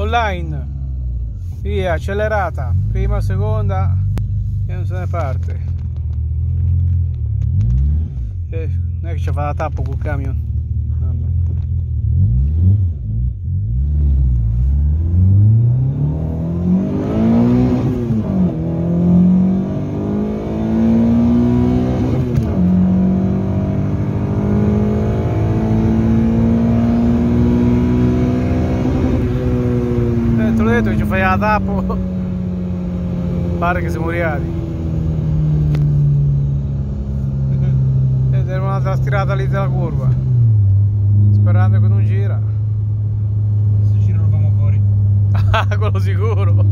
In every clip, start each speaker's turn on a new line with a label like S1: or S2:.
S1: online, via, accelerata, prima, seconda e non se ne parte. Non è che ci fa la tappa col camion. Te l'ho detto che ci fai la tappa, pare che siamo arrivati. Ed è un'altra stirata lì della curva, sperando che non gira.
S2: Se gira lo famo fuori.
S1: Ah, quello sicuro.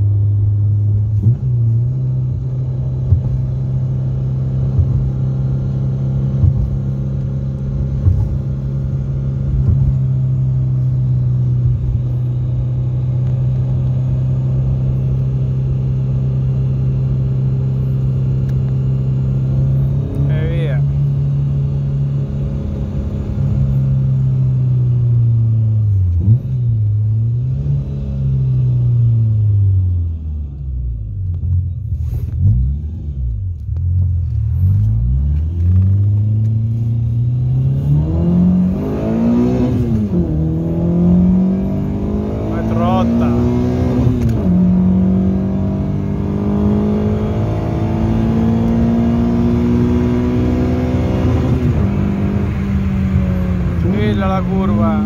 S1: La curva,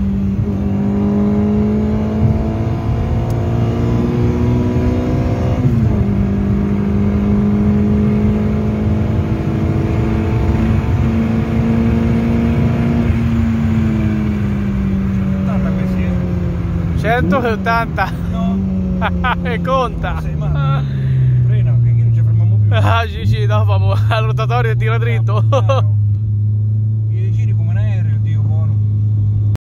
S2: Questi,
S1: 180.
S2: no.
S1: E conta.
S2: Sei male. Frena, che qui non ci fermiamo più.
S1: Ah, sì, no, famo al rotatorio e tira dritto.